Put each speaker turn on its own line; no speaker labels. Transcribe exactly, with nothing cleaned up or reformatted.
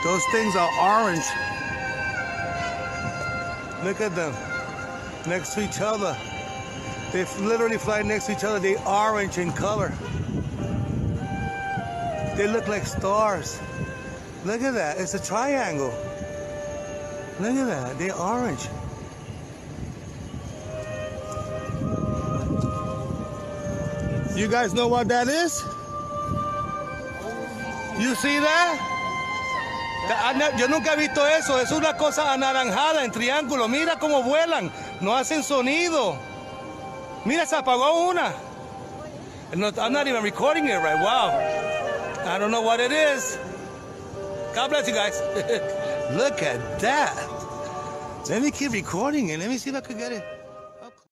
Those things are orange. Look at them. Next to each other. They literally fly next to each other. They're orange in color. They look like stars. Look at that. It's a triangle. Look at that. They're orange. You guys know what that is? You see that? Yo nunca he visto eso. Es una cosa anaranjada en triángulo. Mira cómo vuelan. No hacen sonido. Mira, se apagó una. No, I'm not even recording it right. Wow. I don't know what it is. God bless you guys. Look at that. Let me keep recording it. Let me see if I can get it.